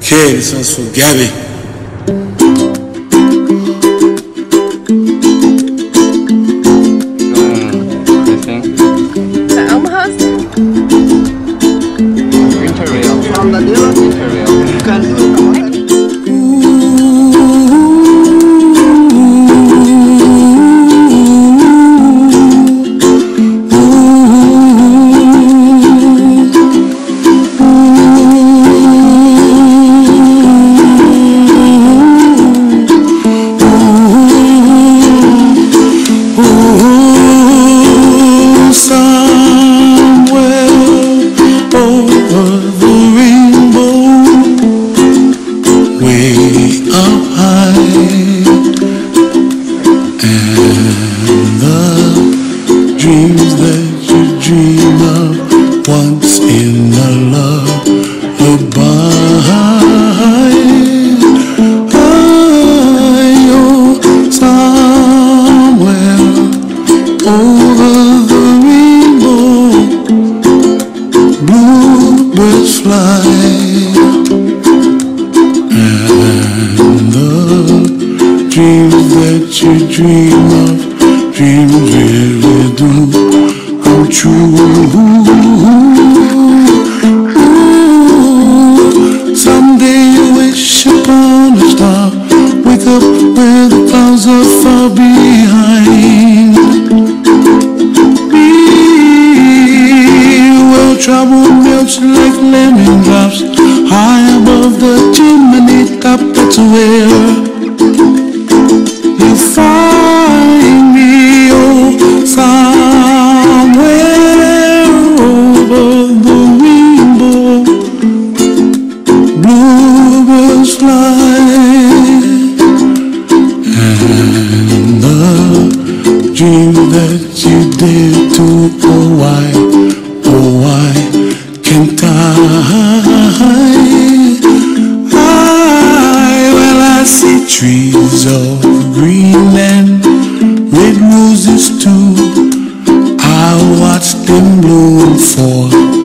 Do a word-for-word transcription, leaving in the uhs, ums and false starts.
Okay, this one's for Gabby. From the dealer, you can do it. Dreams that you dream of once in a lullaby. Oh, somewhere over the rainbow, bluebirds fly, and the dreams that you dream of, dreams really do come true. Someday you wish upon a star, wake up where the clouds are far behind. Well, trouble melts like lemon drops high above the chimney top. That's where you find me. Somewhere over the rainbow, bluebirds fly, and the dream that you did to, oh why, oh why can't I? I, well, I see trees of green and red roses too. I watch them bloom for